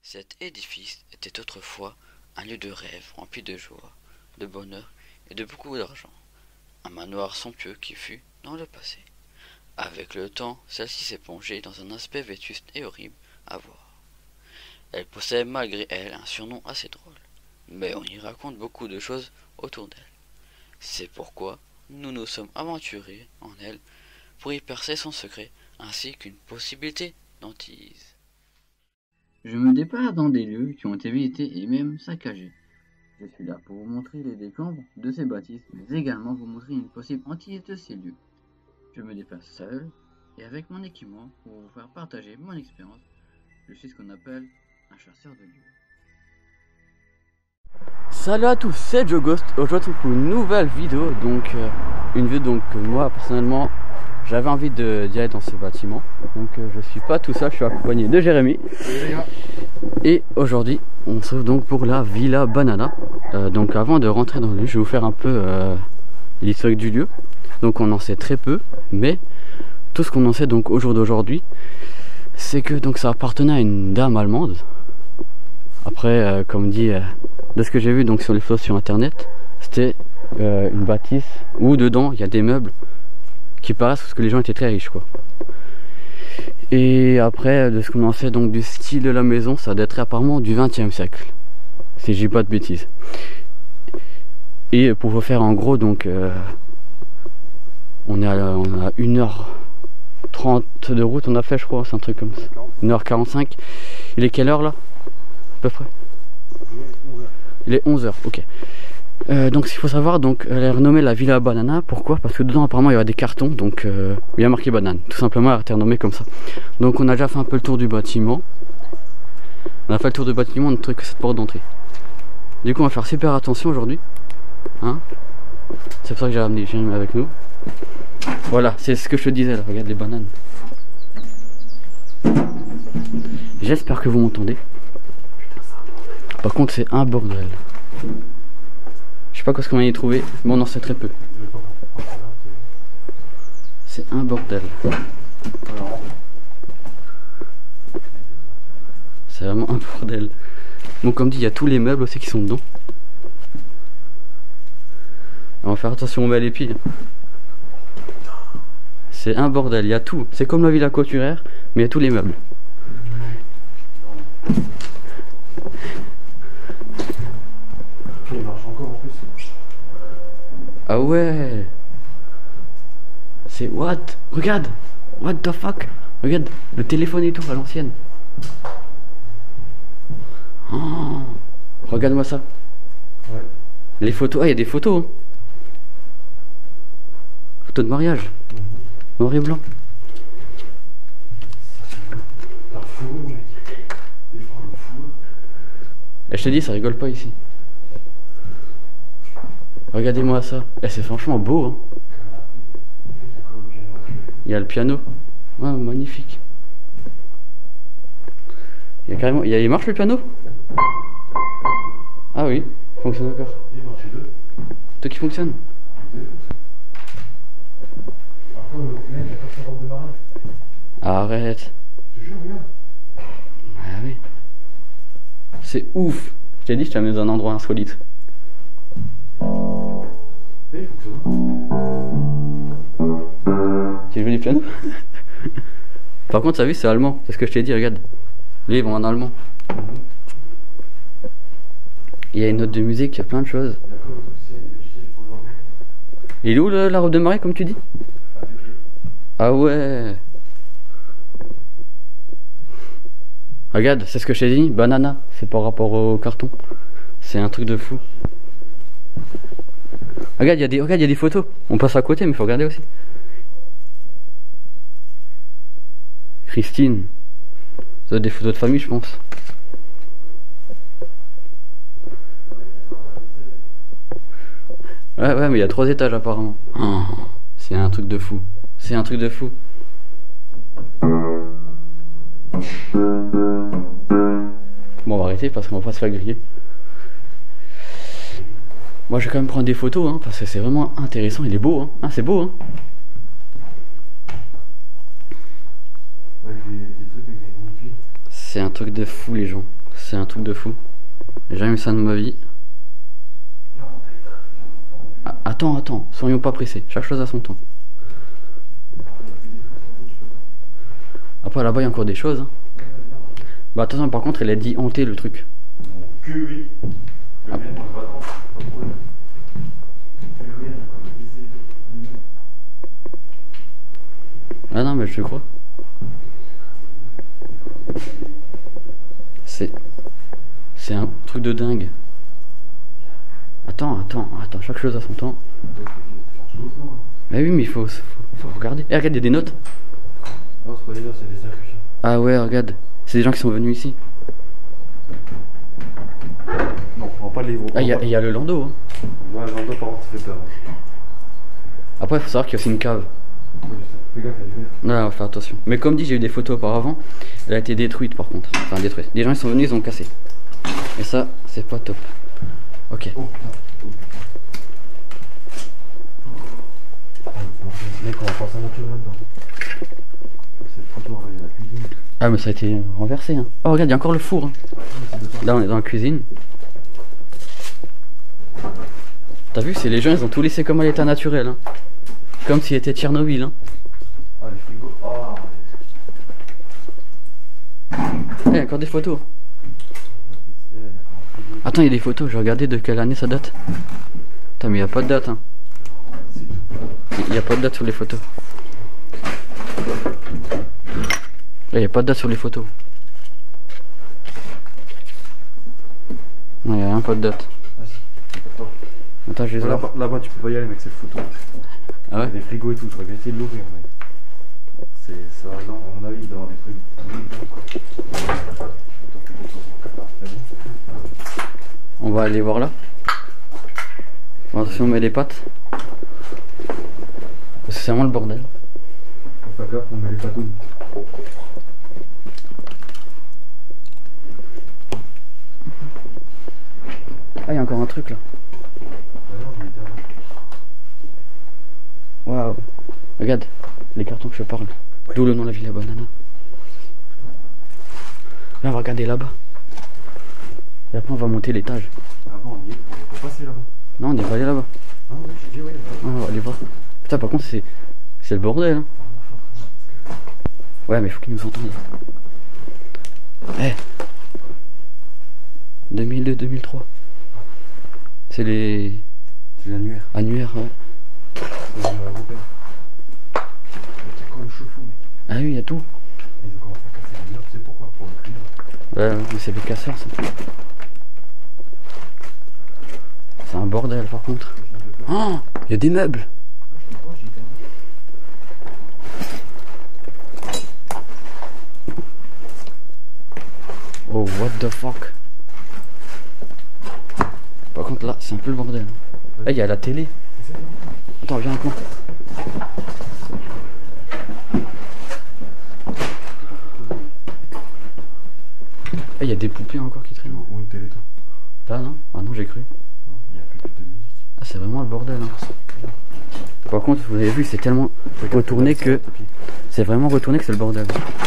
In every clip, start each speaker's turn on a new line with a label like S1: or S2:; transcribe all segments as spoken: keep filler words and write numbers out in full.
S1: Cet édifice était autrefois un lieu de rêve rempli de joie, de bonheur et de beaucoup d'argent. Un manoir somptueux qui fut dans le passé. Avec le temps, celle-ci s'est plongée dans un aspect vétuste et horrible à voir. Elle possède malgré elle un surnom assez drôle, mais on y raconte beaucoup de choses autour d'elle. C'est pourquoi nous nous sommes aventurés en elle pour y percer son secret ainsi qu'une possibilité d'antise.
S2: Je me déplace dans des lieux qui ont été visités et même saccagés. Je suis là pour vous montrer les décombres de ces bâtisses, mais également vous montrer une possible hantise de ces lieux. Je me déplace seul et avec mon équipement pour vous faire partager mon expérience. Je suis ce qu'on appelle un chasseur de lieux.
S3: Salut à tous, c'est Joghost. Aujourd'hui pour une nouvelle vidéo, donc euh, une vidéo donc que moi personnellement j'avais envie d'y aller dans ce bâtiment. Donc euh, je suis pas tout seul, je suis accompagné de Jérémy. Et aujourd'hui on se retrouve donc pour la Villa Banana. Euh, donc avant de rentrer dans le lieu, je vais vous faire un peu euh, l'historique du lieu. Donc on en sait très peu, mais tout ce qu'on en sait donc au jour d'aujourd'hui, c'est que donc ça appartenait à une dame allemande. Après, euh, comme dit, euh, de ce que j'ai vu donc sur les photos sur internet, c'était euh, une bâtisse où dedans il y a des meubles qui paraissent parce que les gens étaient très riches quoi. Et après, de ce qu'on en sait donc du style de la maison, ça daterait apparemment du vingtième siècle, si je dis pas de bêtises. Et pour vous faire en gros donc, euh, on est à, on a une heure trente de route, on a fait je crois, c'est un truc comme ça, une heure quarante-cinq. Il est quelle heure là à peu près? Il est onze heures, ok. Euh, donc s'il faut savoir, donc elle est renommée la Villa Banana. Pourquoi? Parce que dedans apparemment il y aura des cartons, donc euh, il y a marqué banane. Tout simplement elle a été renommée comme ça. Donc on a déjà fait un peu le tour du bâtiment. On a fait le tour du bâtiment, on ne trouve que cette porte d'entrée. Du coup on va faire super attention aujourd'hui. Hein, c'est pour ça que j'ai ramené Jérémy avec nous. Voilà, c'est ce que je te disais là, regarde les bananes. J'espère que vous m'entendez. Par contre c'est un bordel. Je sais pas quoi ce qu'on va y trouver, mais on en sait très peu. C'est un bordel. C'est vraiment un bordel. Bon comme dit, il y a tous les meubles aussi qui sont dedans. On va faire attention, on met les pieds. C'est un bordel, il y a tout. C'est comme la villa Couturière, mais il y a tous les meubles.
S4: Il marche encore en plus.
S3: Ah ouais. C'est what? Regarde. What the fuck? Regarde, le téléphone et tout à l'ancienne. Oh. Regarde-moi ça.
S4: Ouais.
S3: Les photos, ah il y a des photos. Hein. Photos de mariage. Mm-hmm. Noir et blanc.
S4: La fourrure, mec. Des fois, le fourrure.
S3: Et je te dis, ça rigole pas ici. Regardez-moi ça. Eh, c'est franchement beau. Hein. Il y a le piano. Ouais, magnifique. Il y a carrément. Il, y a... il marche le piano? Ah oui, il fonctionne encore.
S4: Il marche deux.
S3: Toi qui fonctionne?
S4: Après, le mec, il a pas sa robe de mariage.
S3: Arrête.
S4: Je te jure, regarde.
S3: Ah oui. C'est ouf. Je t'ai dit, je t'ai amené dans un endroit insolite.
S4: Eh, il fonctionne.
S3: Tu joues du piano? Par contre, ça vu, c'est allemand. C'est ce que je t'ai dit, regarde. Lui, ils vont en allemand. Il y a une note de musique, il y a plein de choses. Il est où le, la robe de mariée, comme tu dis? Ah ouais. Regarde, c'est ce que je t'ai dit, banana. C'est par rapport au carton. C'est un truc de fou. Regarde, il y a des, regarde, il y a des photos. On passe à côté, mais il faut regarder aussi. Christine. Ça doit être des photos de famille, je pense. Ouais, ouais, mais il y a trois étages apparemment. Oh, c'est un truc de fou. C'est un truc de fou. Bon, on va arrêter parce qu'on va pas se faire griller. Moi, je vais quand même prendre des photos, hein, parce que c'est vraiment intéressant. Il est beau, hein. Ah, c'est beau, hein.
S4: Avec des, des trucs avec des grandes villes.
S3: C'est un truc de fou, les gens. C'est un truc de fou. J'ai jamais vu ça de ma vie. Ah, attends, attends, soyons pas pressés. Chaque chose a son temps. Après là-bas il y a encore des choses. Hein. Bah attention, par contre, elle a dit hanter le truc.
S4: Que oui.
S3: Ah. Ah non, mais je te crois. C'est. C'est un truc de dingue. Attends, attends, attends, chaque chose a son temps. Mais oui, mais il faut, faut, faut regarder. Eh, regarde, il y a des notes.
S4: Non, c'est pas des notes, c'est des incursions.
S3: Ah ouais, regarde. C'est des gens qui sont venus ici.
S4: Non, on va pas les voir.
S3: Ah, il y, a- y a le landau. Hein.
S4: Ouais, Lando, par contre, ça fait peur. Hein.
S3: Après, il faut savoir qu'il y a aussi une cave.
S4: Ouais, je sais. Fais gaffe, il y a du verre.
S3: Ouais, on va faire attention. Mais comme dit, j'ai eu des photos auparavant. Elle a été détruite par contre. Enfin, détruite. Les gens ils sont venus, ils ont cassé. Et ça, c'est pas top. Ok.
S4: Oh putain. Oh, putain. Mec, on va passer un naturel là-dedans. C'est le trottoir, là, il y a la cuisine.
S3: Ah, mais ça a été renversé. Hein. Oh, regarde, il y a encore le four. Hein.
S4: Ouais, c'est de ça.
S3: Là, on est dans la cuisine. T'as vu, c'est les gens, ils ont tout laissé comme à l'état naturel. Hein. Comme s'il était Tchernobyl. Hein.
S4: Ah, les frigos. Ah,
S3: Eh, il y a encore des photos. Attends, il y a des photos. Je vais regarder de quelle année ça date. Attends, mais il n'y a pas de date. Hein. Il n'y a pas de date sur les photos. Il n'y a pas de date sur les photos. Non, il n'y a rien, pas de date. Attends, je les ai.
S4: Là-bas, là-bas, tu peux pas y aller, mec, c'est le photo.
S3: Ah
S4: Il y
S3: ouais?
S4: a des frigos et tout, j'aurais bien essayé de l'ouvrir, mec. C'est ça, non, à mon avis, il doit y avoir des trucs.
S3: On va aller voir là. Attention, on met les pattes. Parce que c'est vraiment le bordel.
S4: Faut faire gaffe, on met les patounes.
S3: Ah, il y a encore un truc là. Waouh. Regarde, les cartons que je parle.
S4: Ouais.
S3: D'où le nom de la Villa Banana. Là, on va regarder là-bas. Et après, on va monter l'étage.
S4: Ah bon, on y est, faut passer là-bas.
S3: Non, on n'est pas allé là-bas.
S4: Ah oui, j'ai dit oui.
S3: Ah, on va aller voir. Putain, par contre, c'est c'est le bordel. Hein. Ouais, mais il faut qu'ils nous entendent. Eh. deux mille deux deux mille trois. C'est les
S4: C'est l'annuaire.
S3: annuaires, ouais.
S4: C'est l'annuaire européen. Il y a encore le chauffe-eau, mec.
S3: Ah oui, il y a tout.
S4: Ils ont commencé à casser l'annuaire, tu sais pourquoi? Pour le client.
S3: Ouais, ouais, mais c'est les casseurs, ça. C'est un bordel, par contre. Oh, il y a des meubles. Oh, what the fuck. Par contre, là, c'est un peu le bordel. Eh, il y a la télé. Attends, viens avec moi. Eh, il y a des poupées encore qui traînent.
S4: Ou une télé, toi?
S3: Là, non? Ah non, j'ai cru.
S4: Il y a un peu plus de musique.
S3: Ah, c'est vraiment le bordel. Hein. Par contre, vous avez vu, c'est tellement retourné que... C'est vraiment retourné que c'est le bordel.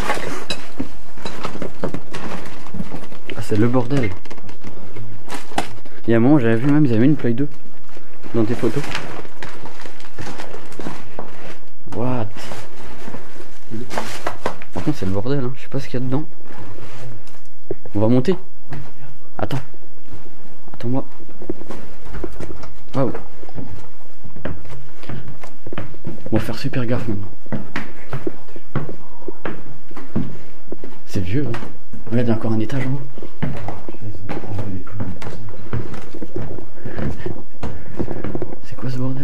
S3: Ah, c'est le bordel. Il y a un moment, j'avais vu même, ils avaient mis une Play deux dans tes photos. What? Par contre, c'est le bordel, hein. Je sais pas ce qu'il y a dedans. On va monter. Attends. Attends-moi. Waouh. On va faire super gaffe maintenant. C'est vieux, hein. Regarde, il y a encore un étage en haut. C'est quoi ce bordel?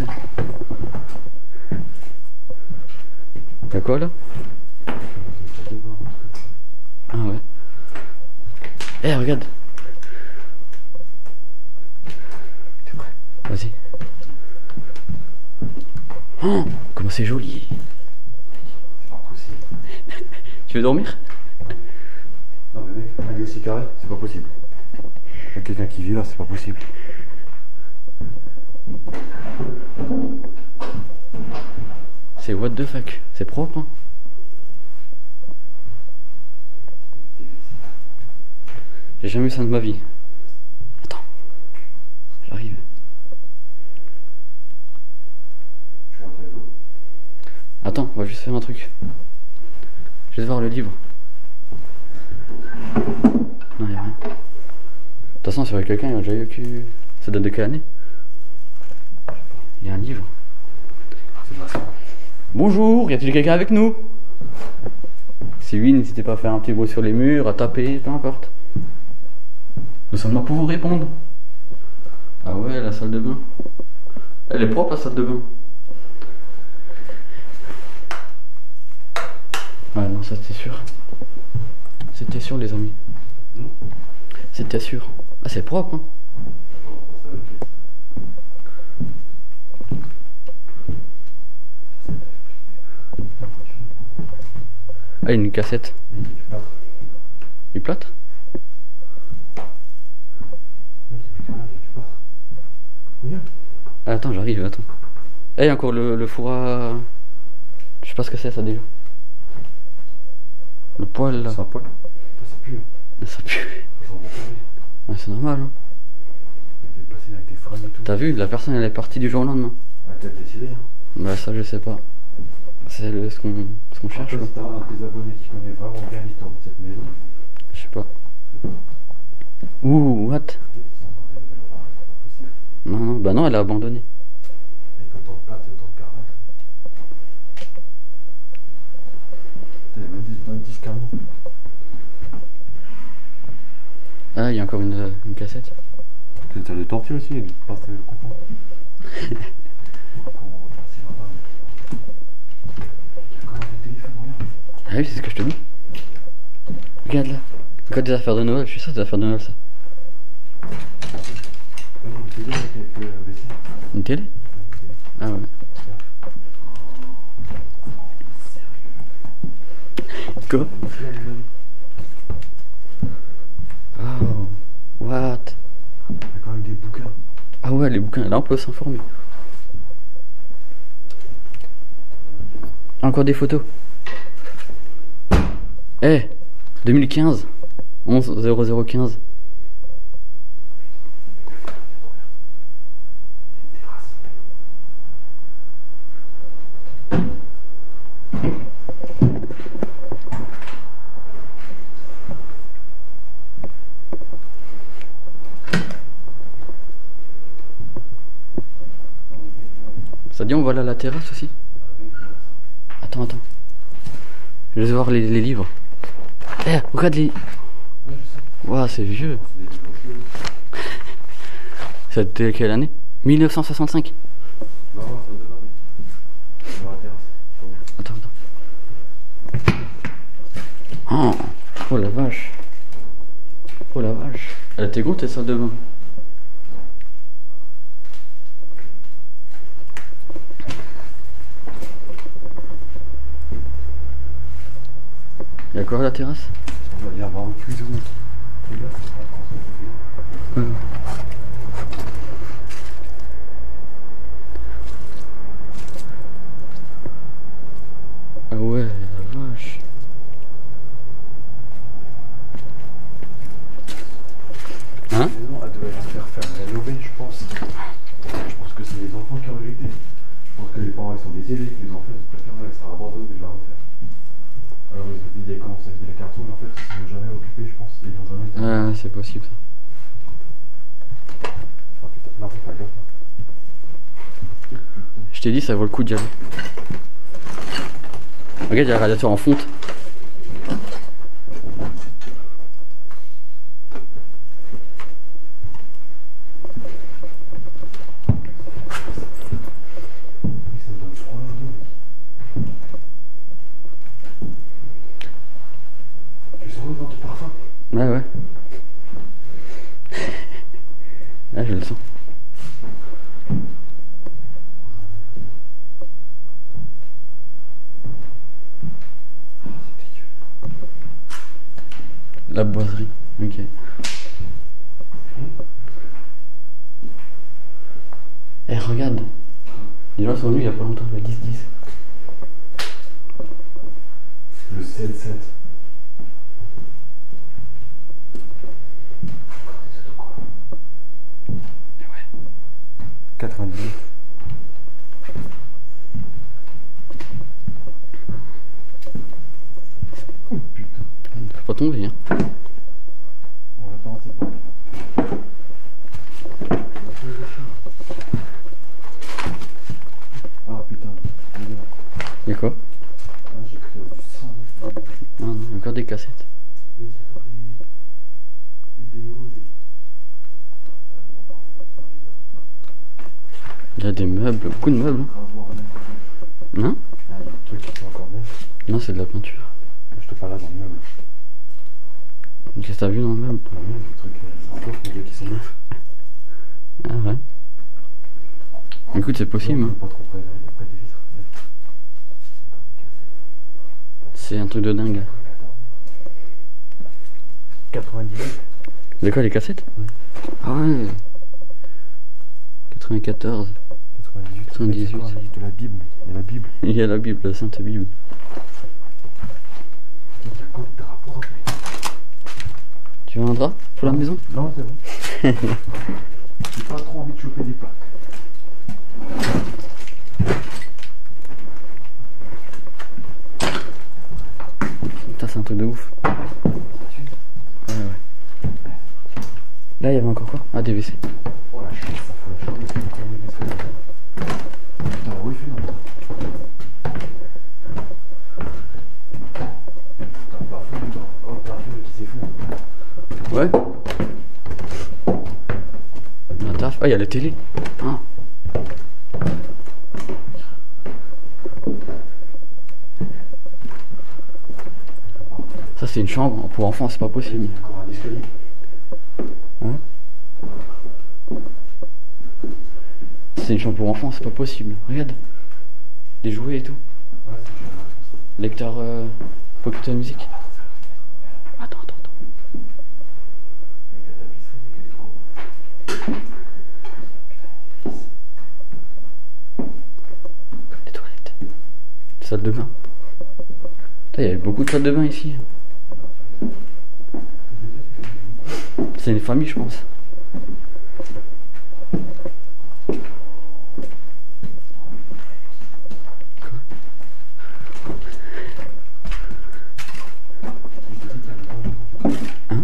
S3: Y'a quoi là? Ah ouais. Eh, regarde. Vas-y. Oh, comment c'est joli.
S4: C'est pas possible.
S3: Tu veux dormir?
S4: Non mais mec, un lit aussi carré, c'est pas possible. Il y a quelqu'un qui vit là, c'est pas possible.
S3: C'est what the fuck. C'est propre, hein. J'ai jamais eu ça de ma vie. Attends. J'arrive.
S4: Tu rentres avec l'eau?
S3: Attends, on va juste faire un truc. Je vais voir le livre. Non, y'a rien. De toute façon, c'est avec quelqu'un, il a déjà eu que... Ça date de quelle année? Il y a un livre.
S4: C'est pas ça.
S3: Bonjour, y a-t-il quelqu'un avec nous? Si oui, n'hésitez pas à faire un petit bruit sur les murs, à taper, peu importe. Nous sommes là pour vous répondre. Ah ouais, la salle de bain. Elle est propre, la salle de bain. Ah non, ça c'était sûr. C'était sûr, les amis. C'était sûr. Ah, c'est propre, hein. Ah, une cassette. Il plâtre? Ah, attends, j'arrive, attends. Eh, hey, encore le, le four à... Je sais pas ce que c'est ça déjà. Le poil là.
S4: C'est un poil. Ça pue.
S3: Ça pue. Ouais, c'est normal, hein.
S4: Il est passé avec des fringues et tout.
S3: T'as vu, la personne elle est partie du jour au lendemain.
S4: Ouais, t'as décidé, hein.
S3: Bah ça je sais pas. C'est le- ce qu'on ce qu'on cherche, quoi.
S4: T'as un de tes abonnés qui connaît vraiment bien l'histoire de cette maison.
S3: Je sais pas. Ouh, what? Non, non, bah non, elle a abandonné.
S4: Avec autant de plâtre et autant de carrelage. T'as même des indices carrément.
S3: Ah, il y a encore une, une cassette.
S4: C'est une salle de torture aussi, une passe de comprendre.
S3: Ah oui, c'est ce que je te dis. Regarde là. Encore des affaires de Noël, je suis sûr des affaires de Noël ça. Une télé? Ah ouais. Quoi? Oh, what?
S4: D'accord, avec des bouquins.
S3: Ah ouais, les bouquins, là on peut s'informer. Encore des photos. Eh, hey, deux mille quinze, onze zéro zéro quinze. Ça dit on va aller à la terrasse aussi? Attends, attends. Je vais voir les, les livres. Eh, hey, regarde les... Waouh, c'est vieux. C'était quelle année? mille neuf cent soixante-cinq.
S4: Non, ça va devenir. Dans la terrasse.
S3: Attends, attends. Oh, oh la vache. Oh la vache. Elle était grosse, ta salle de bain. Il y a quoi à la terrasse?
S4: Il va y avoir une cuisine. Regarde, c'est pas
S3: Ouais. Ah ouais, la vache. Hein?
S4: La maison, elle devait la faire faire rénover, je pense. Je pense que c'est les enfants qui ont rejeté. Je pense que les parents ils sont décédés, que les enfants ils préfèrent laisser ça abandonne et je la refaire. Alors ils ont dit des commencé avec la carton, mais en fait ils ne sont jamais occupés, je pense. Ils n'ont jamais été.
S3: Ah, c'est possible ça.
S4: Ah putain, là faut faire gaffe. Là.
S3: Je t'ai dit, ça vaut le coup d'y aller. Regarde, il y a un radiateur en fonte.
S4: Ça me donne froid là, dos. Tu sens l'odeur du parfum?
S3: Ouais, ouais. Ouais, je le sens. La boiserie, ok. Eh, regarde. Les gens sont venus il y a pas longtemps, le dix dix.
S4: Le sept sept.
S3: Il y a des meubles, beaucoup de meubles.
S4: Rasoir neuf.
S3: Hein?
S4: Ah, il y a des trucs qui sont encore neufs.
S3: Non, c'est de la peinture.
S4: Je te parle là dans le meuble.
S3: Qu'est-ce que t'as vu dans le meuble?
S4: Dans le meuble, des trucs euh, encore qu'on voit qui sont neufs.
S3: Ah ouais. Écoute, c'est possible.
S4: Non,
S3: Hein.
S4: pas trop près, près des vitres.
S3: C'est un truc de dingue.
S4: quatre-vingt-dix-huit.
S3: De quoi, les cassettes?
S4: Ouais.
S3: Ah ouais. quatre-vingt-quatorze.
S4: quatre-vingt-dix-huit.
S3: quatre-vingt-dix-huit.
S4: C'est quoi, de la Bible. Il y a la Bible.
S3: Il y a la Bible, la Sainte Bible.
S4: Il y a quoi de drap propre, mec?
S3: Tu veux un drap pour la maison?
S4: Non, c'est bon. J'ai pas trop envie de choper des plaques.
S3: Putain, c'est un truc de ouf. Ouais, ouais. Là, il y avait encore quoi? Ah, des W C.
S4: Oh la chance, ça faut la charger, c'est encore des vaisseaux. Putain, oui, fait non. Putain, le parfum, putain. Oh, le parfum qui s'effondre.
S3: Ouais. La taf. Ah, il y a la télé. Ah. Ça, c'est une chambre. Pour enfants, c'est pas possible.
S4: Encore un escalier.
S3: Hein? C'est une chambre pour enfants, c'est pas possible. Regarde. Des jouets et tout.
S4: Ouais, c'est cher.
S3: Lecteur euh, pour écouter la musique. Attends, attends, attends.
S4: Avec la tapisserie, mais qu'elle est trop.
S3: Les toilettes. Salle de bain. Putain, il y avait beaucoup de salles de bain ici. C'est une famille, je pense. Quoi? Hein?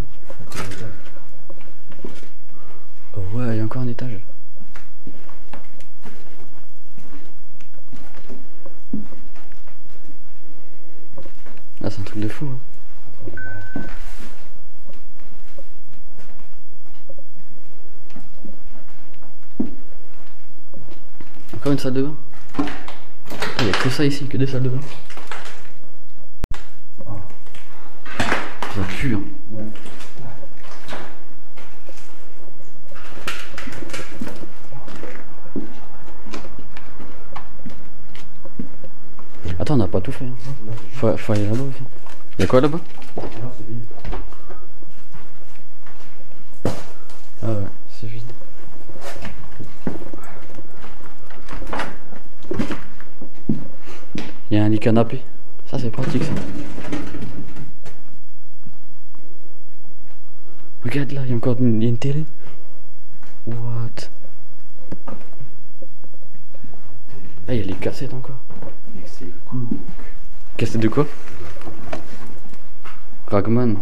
S3: Oh ouais, il y a encore un étage. Là, c'est un truc de fou. Hein. Encore une salle de bain. Il n'y a que ça ici, que des salles de bain. Ça pue, hein.
S4: Ouais.
S3: Attends, on n'a pas tout fait. Hein. Faut, faut aller là-bas aussi. Y'a quoi là-bas?
S4: Non, c'est vide.
S3: Ah ouais, c'est vide. Il y a un lit canapé. Ça, c'est pratique, ça. Regarde là, il y a encore une, y a une télé. What? Ah, il y a les cassettes encore.
S4: Mais c'est cool.
S3: Cassette de quoi? Ragman.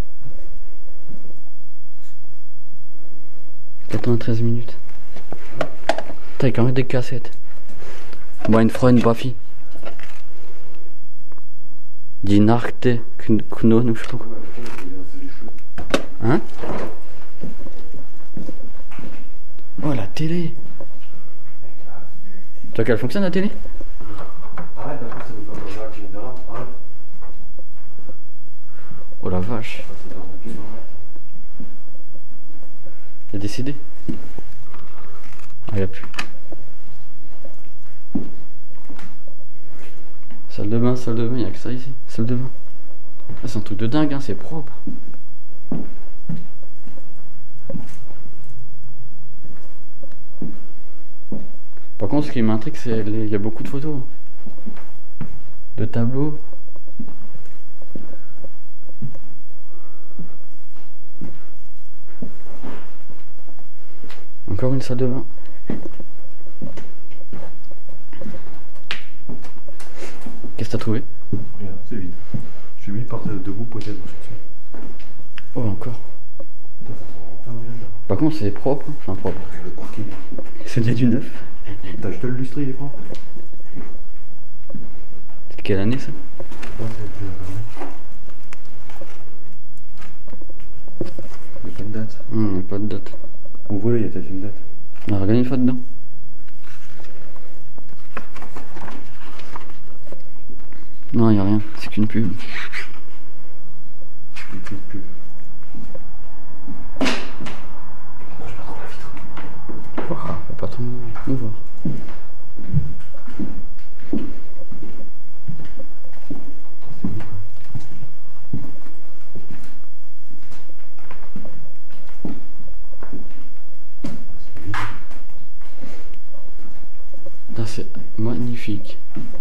S3: quatre-vingt-treize minutes. Putain, il y a quand même des cassettes. Mein Freund Buffy. Die Nacht Knon ou je sais pas quoi. Hein? Oh la télé! Tu vois qu'elle fonctionne la télé?
S4: Arrête, après ça veut pas voir que tu viens de là. Arrête.
S3: Oh la vache!
S4: Ça, c'est dans la pile, hein.
S3: Il y a des C D? Ah, il n'y a plus. Salle de bain, salle de bain, il n'y a que ça ici. Salle de bain. Ah, c'est un truc de dingue, hein, c'est propre. Par contre, ce qui m'intrigue, c'est qu'il y a beaucoup de photos. De tableaux. Encore une salle de bain. Qu'est-ce que t'as trouvé?
S4: Regarde, c'est vide. Je suis mis par debout pour essayer de marcher dessus.
S3: Oh, encore.
S4: Putain, ça va enfermer là.
S3: Par contre, c'est propre. Enfin, propre.
S4: Regarde le parking.
S3: C'est déjà du neuf.
S4: T'as acheté le lustre, il est propre.
S3: C'est quelle année ça?
S4: Ouais, c'est il n'y a pas de date.
S3: Hum, pas de date.
S4: On voit là, il y a peut-être une date.
S3: On a regardé une fois dedans. Non, y a rien, c'est qu'une pub.
S4: Il fait plus. Approche pas trop la vitre.
S3: Oh, faut pas trop nous voir. Là, c'est magnifique.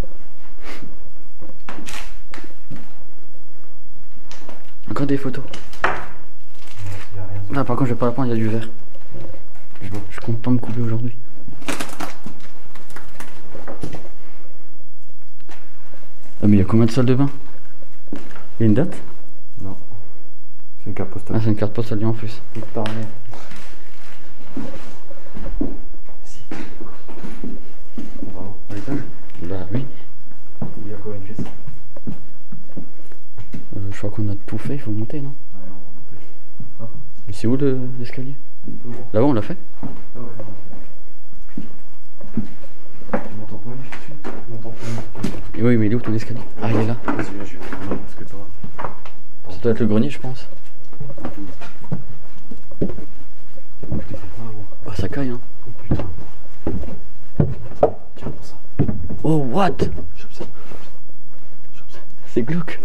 S3: Encore des photos.
S4: Il y a rien.
S3: Là, par contre, je vais pas la prendre, il y a du verre. Je, je compte pas me couper aujourd'hui. Ah, mais il y a combien de salles de bain? Il y a une date?
S4: Non. C'est une carte postale.
S3: Ah, c'est une carte postale en plus.
S4: Putain, merde. Si. Bravo. À l'étage?
S3: Bah oui.
S4: Il y a quoi, une pièce?
S3: Euh, je crois qu'on a tout fait, il faut monter, non?
S4: Ouais, on va monter.
S3: Mais c'est où le- l'escalier? Là-bas, on l'a fait?
S4: Ah ouais, non. Tu m'entends pas, je suis dessus? Tu m'entends pas?
S3: Et oui, mais il est où ton escalier? Ah, il est là.
S4: Vas-y, viens, je vais prendre parce que toi.
S3: Ça doit être le grenier, je pense.
S4: Oh putain, c'est pas avoir.
S3: Oh, ça caille, hein.
S4: Oh putain. Tiens, pour ça.
S3: Oh, what?
S4: Chope ça. Chope ça.
S3: C'est glauque.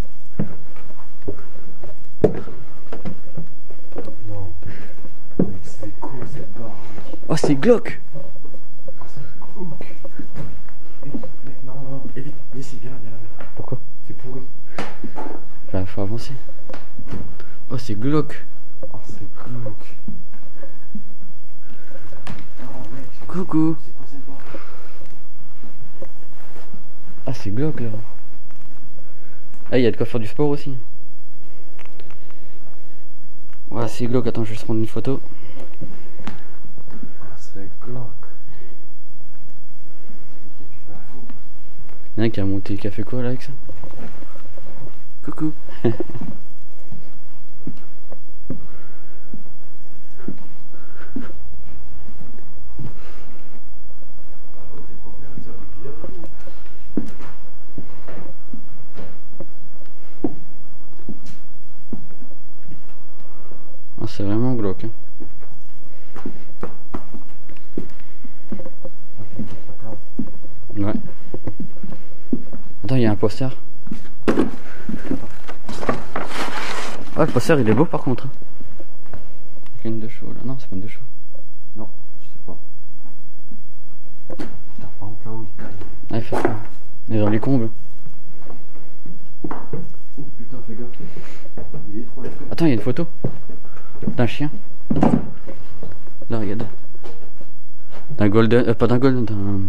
S4: Non. Mec, c'est quoi cette baraque?
S3: Oh, c'est glauque.
S4: Ah, c'est glauque. Mec, mec, non, non, évite. Viens ici, viens là, viens là. Viens là.
S3: Pourquoi?
S4: C'est pourri.
S3: Bah, faut avancer. Oh, c'est glauque.
S4: Ah, c'est glauque. Oh, mec. c'est-
S3: Coucou.
S4: C'est quoi cette baraque?
S3: Ah, c'est glauque, là. Ah, il y a de quoi faire du sport aussi. Ouais, c'est glauque. Attends, je vais juste prendre une photo.
S4: Ah, c'est glauque.
S3: Il y en a un qui a monté, qui a fait quoi là avec ça? Coucou. Ah, c'est vraiment glauque. Hein. Ouais. Attends, il y a un poster. Ah, le poster il est beau par contre. Il y a une de chaud là. Non, c'est pas une de chaud.
S4: Non, je sais pas. Putain, par contre là où il caille.
S3: Ah, il fait peur. Il est dans les combes.
S4: Oh putain, fais gaffe. Il est trop la fenêtre.
S3: Attends, il y a une photo d'un chien. Là, regarde. D'un golden. Euh, pas d'un golden, d'un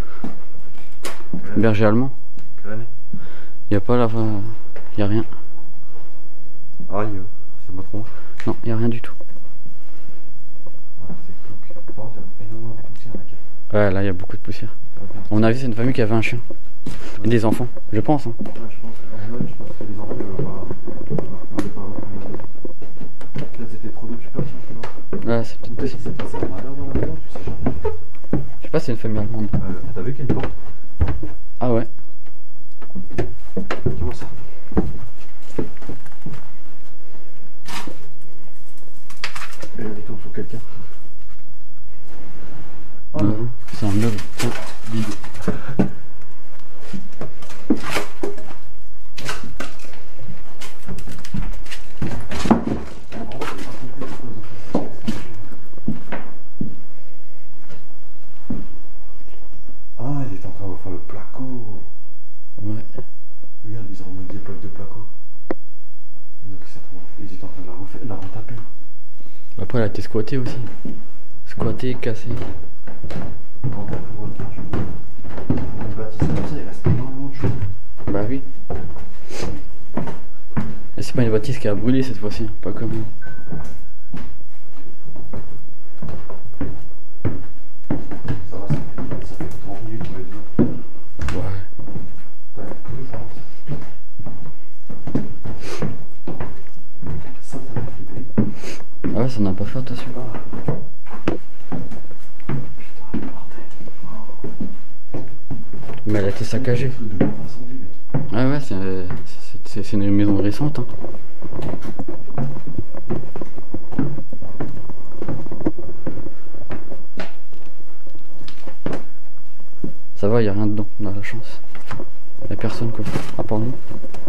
S3: berger allemand.
S4: Quelle année?
S3: Il y a pas là. Il y a rien.
S4: Aïe, c'est ma tronche.
S3: Non, il y a rien du tout.
S4: Ah, c'est glauque. Par contre, il y a énormément de poussière mec.
S3: Ouais, là, il y a beaucoup de poussière. À mon avis, c'est une famille qui avait un chien. Et des enfants, je pense. Hein.
S4: Ouais, je pense. En mode, je pense que les enfants, ils veulent pas. On les parents. Peut-être c'était trop d'occupation, tu vois.
S3: Ouais, c'est peut-être
S4: Peut-être
S3: possible.
S4: qu'il s'est passé un malheur dans la maison, tu sais jamais.
S3: Je sais pas si c'est une famille allemande.
S4: Euh, T'as vu qu'il y a une porte?
S3: Ah ouais.
S4: Tu vois ça? Et il tombe sur quelqu'un. Oh
S3: Ouais, c'est un meuble. Tiens.
S4: vide. Ah, il est en train de refaire le placo.
S3: Ouais.
S4: Regarde, ils ont remis des plaques de placo. Donc, ils étaient en train de la refaire, de la retaper.
S3: Après, elle a été squattée aussi. Squattée, cassée.
S4: Quand t'as pour une bâtisse comme ça, il reste énormément de choses.
S3: Bah oui. Et c'est pas une bâtisse qui a brûlé cette fois-ci, hein, pas comme.
S4: Ça va, ça fait, ça fait trente minutes qu'on est dedans.
S3: Ouais.
S4: T'as que je pense. Ça, ça m'a fait flipper.
S3: Ah ouais, ça n'a pas fait attention.
S4: Ah. Putain, le bordel.
S3: Mais elle a été saccagée.
S4: Le truc de grand incendie, mec.
S3: Ouais, ouais, c'est c'est- c'est une maison récente. Hein. Ça va, y a rien dedans, on a la chance. Y a personne quoi, à part nous.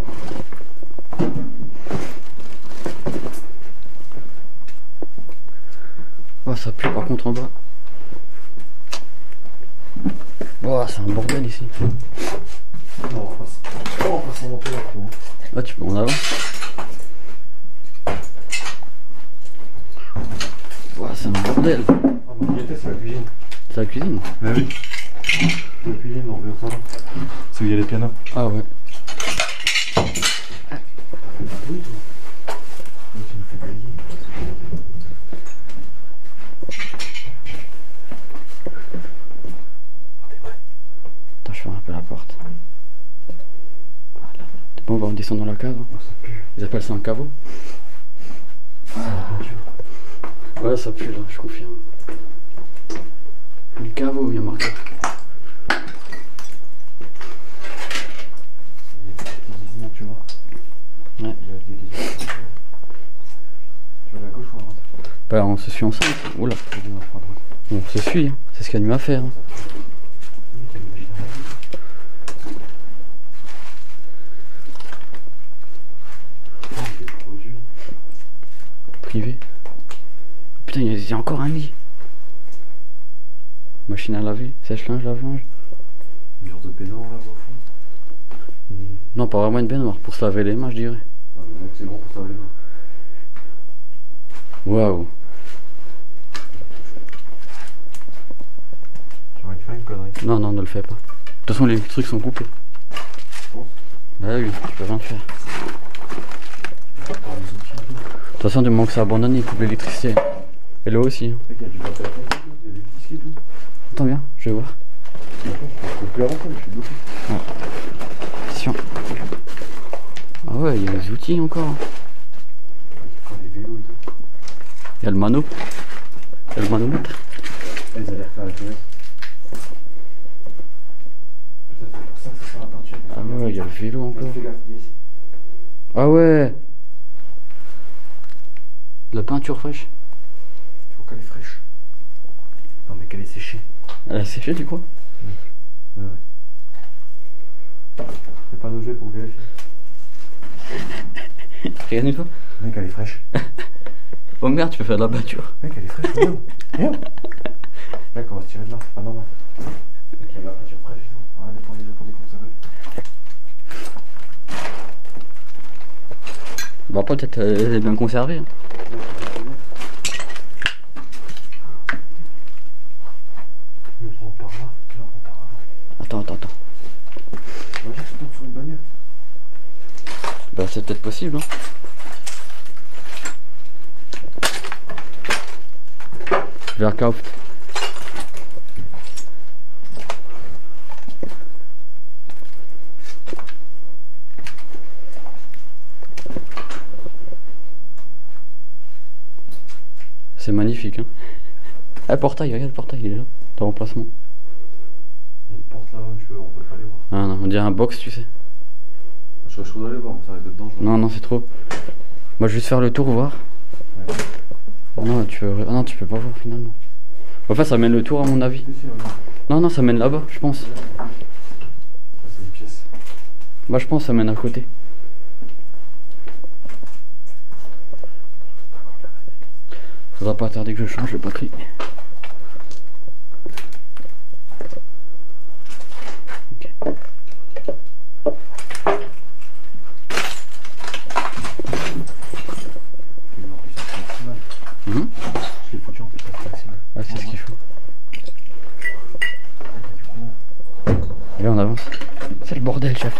S3: Oh, ça pue par contre en bas. Oh, c'est un bordel ici.
S4: Non, on va pas, on va pas s'en monter là.
S3: Ah, tu peux en avant. Oh, c'est un bordel.
S4: Ah, mon diété, c'est la cuisine.
S3: C'est la cuisine.
S4: Ah oui. La cuisine, on revient au salon. C'est où il y a les pianos.
S3: Ah ouais.
S4: Oui, toi. Tu nous fais griller.
S3: Attends, je ferme un peu la porte. Voilà. Bon, bah on descend dans la cave.
S4: Oh, ça pue.
S3: Ils appellent ça un caveau.
S4: C'est la peinture.
S3: Ouais, ça pue là, je confirme. Le caveau, il y a marqué.
S4: Il y a des déguisements, tu vois.
S3: Ouais.
S4: Il y a des déguisements. Tu vas à la gauche ou à droite?
S3: Bah, on se suit ensemble. Oula.
S4: Je vais à droite.
S3: On se suit, hein. C'est ce qu'il y a de mieux à faire. Hein. Privé. Putain, il y, a- il y a encore un lit. Machine à laver, sèche-linge, lave-linge.
S4: Une genre de baignoire là au fond.
S3: Hmm, non, pas vraiment une baignoire, pour se laver les mains, je dirais.
S4: Ah, mais mec, c'est grand pour ça les mains.
S3: Waouh.
S4: J'aurais dû faire une connerie.
S3: Non, non, ne le fais pas. De toute façon, les trucs sont coupés.
S4: penses?
S3: Bah oui, tu peux rien faire.
S4: Par les outils et tout.
S3: De toute façon, du moment que c'est abandonné, ils coupent l'électricité. Et l'eau aussi. Hein.
S4: Tu sais qu'il y a du papier à la place et tout, il y a des disques et tout.
S3: Attends bien, je vais voir.
S4: Je peux plus avancer, mais je suis bloqué.
S3: Attention. Ah ouais, il y a les outils encore. hein.
S4: Quand les vélos et tout.
S3: Il y a le mano. Il y a le manomètre.
S4: Elles allaient refaire la toilette. Peut-être c'est pour ça que ça sent la peinture.
S3: Ah ouais, il y a le vélo encore.
S4: Fais gaffe, viens ici.
S3: Ah ouais. La peinture fraîche.
S4: Il faut qu'elle est fraîche. Non, mais qu'elle est séchée.
S3: Elle a séché, tu crois?
S4: Ouais, ouais. Y'a pas d'objet pour vérifier.
S3: Regarde une fois.
S4: Mec, elle est fraîche.
S3: Oh merde, tu peux faire de la peinture.
S4: Mec, elle est fraîche, regarde. Regarde. Mec, on va se tirer de là, c'est pas normal. Mec, il y a de la peinture fraîche. Arrête de prendre les jeux pour des cons, ça va.
S3: Bah après, peut-être elle est bien conservée. Hein.
S4: On rentre par là. Là, on rentre par là.
S3: Attends, attends, attends.
S4: On va dire que tu tombes sur une bagnole.
S3: Bah c'est peut-être possible. Hein. Verkauft. C'est magnifique. Hein. Ah, le portail, regarde le portail, il est là, dans l'emplacement.
S4: Il y a une porte là-bas, mais je peux, on peut pas aller voir.
S3: Ah non, on dirait un box, tu sais.
S4: Je serais chaud d'aller voir, mais ça risque d'être dangereux.
S3: Non, non, c'est trop. Moi, je vais juste faire le tour, voir.
S4: Ouais.
S3: Non, tu peux... ah, non, tu peux pas voir finalement. Enfin, ça mène le tour à mon avis.
S4: Si, si, regarde.
S3: Non, non, ça mène là-bas, je pense.
S4: Ça, c'est une pièce.
S3: Moi, je pense que ça mène à côté. Faudra pas tarder que je change le batterie. Ok. Mhm.
S4: Je l'ai foutu en plus, c'est maximum.
S3: Ouais, c'est ce qu'il faut. Allez, on avance. C'est le bordel, chef.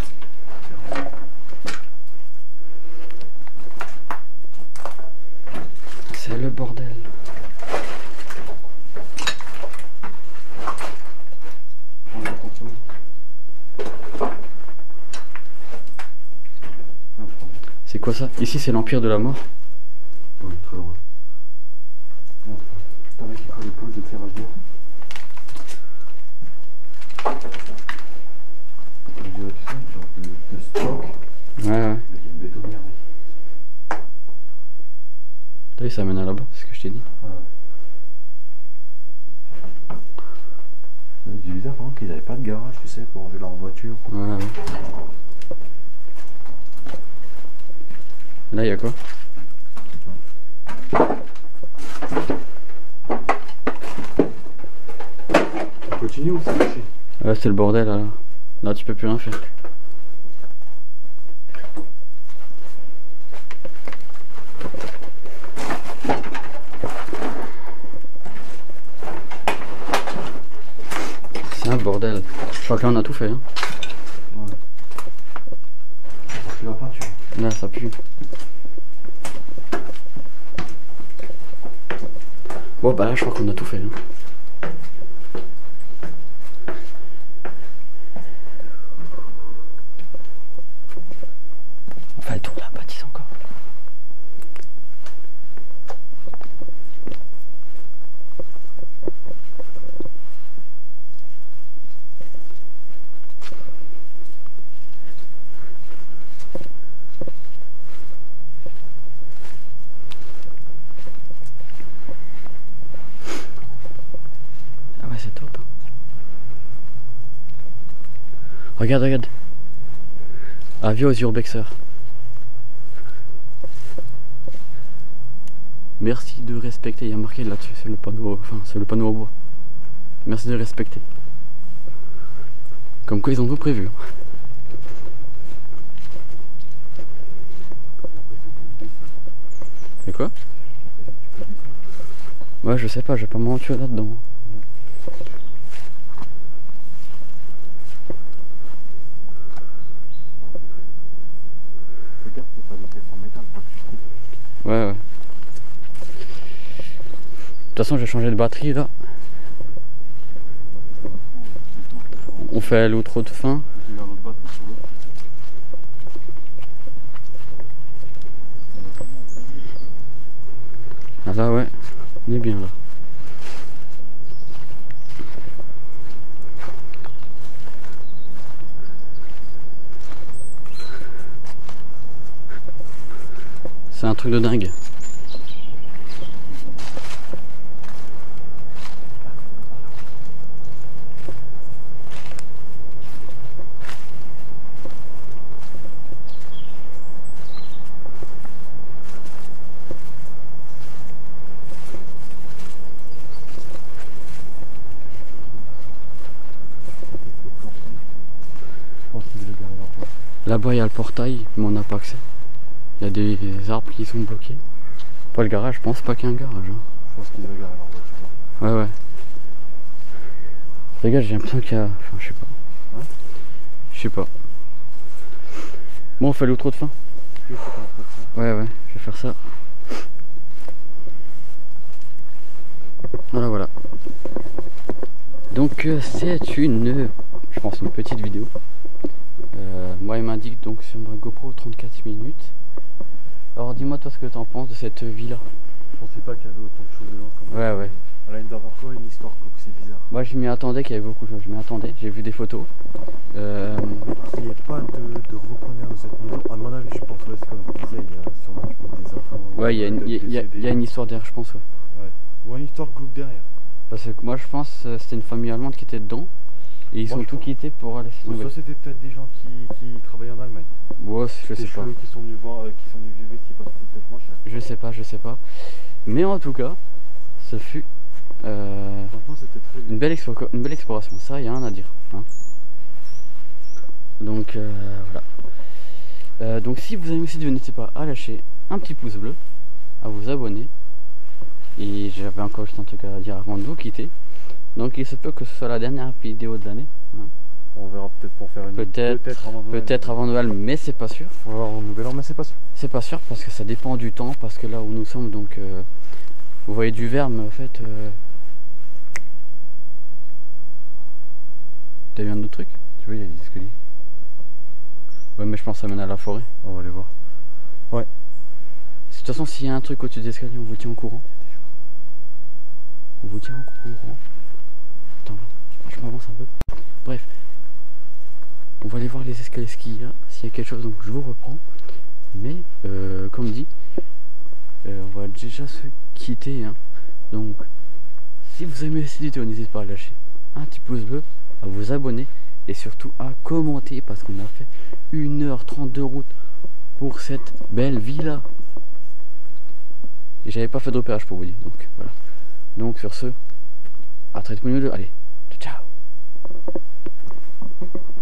S3: C'est le bordel. C'est quoi ça? Ici, c'est l'Empire de la Mort.
S4: Oui, très drôle. T'as un mec qui fera des poules d'éclairage d'eau. On dirait, tu sais, genre de... de stock.
S3: Ouais, ouais.
S4: Mais il y a une bétonnière, mec.
S3: T'as vu, ça mène à là-bas, c'est ce que je t'ai dit.
S4: Ouais, ouais. C'est bizarre par contre qu'ils n'avaient pas de garage, tu sais, pour ranger leur voiture.
S3: Ouais, ouais. Là, il y a quoi?
S4: On continue ou c'est caché?
S3: Ouais, c'est le bordel là. Là, tu peux plus rien faire. C'est un bordel. Je crois que là, on a tout fait. Hein.
S4: Ouais. Tu vas pas, tu vois.
S3: Là, ça pue. Bon, bah là, je crois qu'on a tout fait. Hein. On fait le tour de la bâtisse encore. Ah ouais, c'est top. Hein. Regarde, regarde. Avis aux urbexeurs. Merci de respecter, il y a marqué là-dessus, c'est le panneau, enfin c'est le panneau au bois. Merci de respecter. Comme quoi ils ont tout prévu. Et quoi? Ouais, je sais pas, j'ai pas m'aventurer là-dedans.
S4: Regarde, c'est pas des pièces en métal, pas que tu coupes.
S3: Ouais, ouais. De toute façon, j'ai changé de batterie là. On fait l'outro de fin.
S4: J'ai eu un autre bateau sur l'autre.
S3: Ah là, ouais, on est bien là. C'est un truc de dingue. Là-bas il y a le portail, mais on n'a pas accès. Il y a des arbres qui sont bloqués. Pas le garage, je pense pas qu'il y ait un garage. Hein.
S4: Je pense qu'ils regardent leur voiture.
S3: Ouais, ouais. Regarde, j'ai l'impression qu'il y a. Enfin, je sais pas.
S4: Hein?
S3: Je sais pas. Bon, on fait l'outro de fin. Ouais, ouais, je vais faire ça. Voilà, voilà. Donc, euh, c'est une. Je pense une petite vidéo. Euh, moi, il m'indique donc sur ma GoPro trente-quatre minutes. Alors, dis-moi, toi, ce que t'en penses de cette villa.
S4: Je pensais pas qu'il y avait autant de choses dedans. Comme
S3: Ouais, ouais.
S4: Elle a une dernière fois une histoire, donc c'est bizarre.
S3: Moi, je m'y attendais qu'il y avait beaucoup de choses. Je m'y attendais. J'ai vu des photos. Euh...
S4: Il n'y a pas de, de repreneur de cette maison. À mon avis, je pense, ouais, c'est comme je disais, il y a sûrement je pense, des enfants.
S3: Ouais, il y, a une- il y, a- il y a- il y a une histoire derrière, je pense. Ouais.
S4: Ouais. Ou une histoire glauque derrière.
S3: Parce que moi, je pense que c'était une famille allemande qui était dedans. Et ils
S4: Moi,
S3: ont
S4: je
S3: tout
S4: pense.
S3: quitté pour aller se
S4: Ou
S3: tomber.
S4: soit c'était peut-être des gens qui, qui travaillaient en Allemagne.
S3: Ouais, je sais
S4: Des
S3: pas.
S4: cheveux qui sont venus voir, euh, qui sont venus vivre ici parce que c'est peut-être moins cher.
S3: Je sais pas, je sais pas. Mais en tout cas, ce fut euh,
S4: Franchement, c'était très bien.
S3: une, belle expo- une belle exploration. Ça, il y a rien à dire. Hein. Donc euh, voilà. Euh, donc si vous avez aimé cette vidéo, n'hésitez pas à lâcher un petit pouce bleu, à vous abonner. Et j'avais encore juste un truc à dire avant de vous quitter. Donc il se peut que ce soit la dernière vidéo de l'année. Hein.
S4: On verra peut-être pour faire une
S3: Peut-être,
S4: peut-être avant Noël.
S3: peut-être avant Noël, mais c'est pas sûr.
S4: On va voir au nouvel an, mais c'est pas sûr.
S3: C'est pas sûr parce que ça dépend du temps, parce que là où nous sommes, donc euh, vous voyez du verre, mais en fait, euh... t'as vu un autre truc?
S4: Tu vois, il y a des escaliers.
S3: Ouais, mais je pense que ça mène à la forêt.
S4: On va aller voir.
S3: De toute façon, s'il y a un truc au-dessus des escaliers, on vous tient au courant. On vous tient au courant. Attends, je m'avance un peu. Bref. On va aller voir les escaliers qu'il y a, s'il y a quelque chose, donc je vous reprends. Mais euh, comme dit, euh, on va déjà se quitter. Hein. Donc, si vous aimez cette vidéo, n'hésitez pas à lâcher un petit pouce bleu, à vous abonner et surtout à commenter parce qu'on a fait une heure trente de route pour cette belle villa. Et j'avais pas fait de repérage pour vous dire. Donc voilà. Donc sur ce, à très bientôt. Allez, ciao ciao.